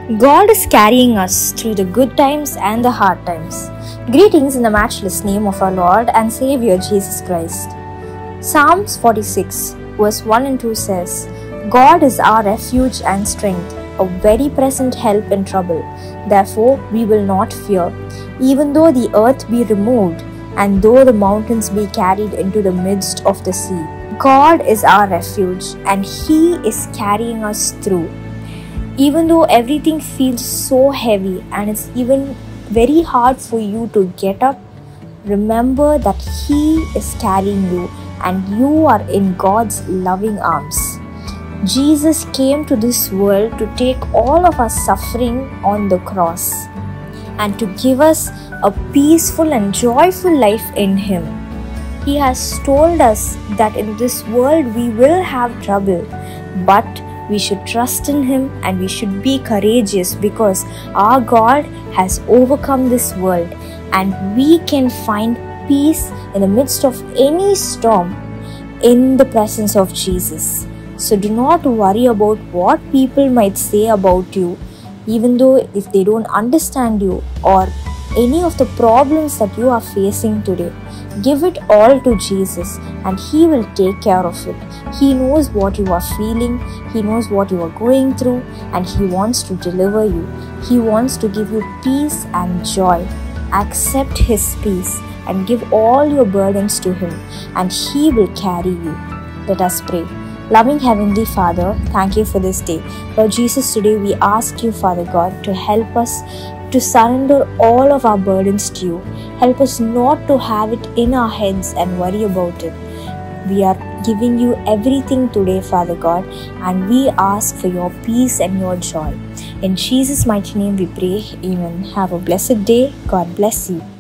God is carrying us through the good times and the hard times. Greetings in the matchless name of our Lord and Savior Jesus Christ. Psalms 46 verse 1 and 2 says, God is our refuge and strength, a very present help in trouble. Therefore we will not fear, even though the earth be removed, and though the mountains be carried into the midst of the sea. God is our refuge and He is carrying us through. Even though everything feels so heavy and it's even very hard for you to get up, remember that He is carrying you and you are in God's loving arms. Jesus came to this world to take all of our suffering on the cross and to give us a peaceful and joyful life in Him. He has told us that in this world we will have trouble, but we should trust in Him and we should be courageous because our God has overcome this world and we can find peace in the midst of any storm in the presence of Jesus. So do not worry about what people might say about you, even though if they don't understand you or any of the problems that you are facing today. Give it all to Jesus and He will take care of it. He knows what you are feeling, He knows what you are going through, and He wants to deliver you. He wants to give you peace and joy. Accept His peace and give all your burdens to Him and He will carry you. Let us pray. Loving Heavenly Father, thank you for this day. Lord Jesus, today we ask you, Father God, to help us to surrender all of our burdens to you. Help us not to have it in our heads and worry about it. We are giving you everything today, Father God, and we ask for your peace and your joy. In Jesus' mighty name we pray. Amen. Have a blessed day. God bless you.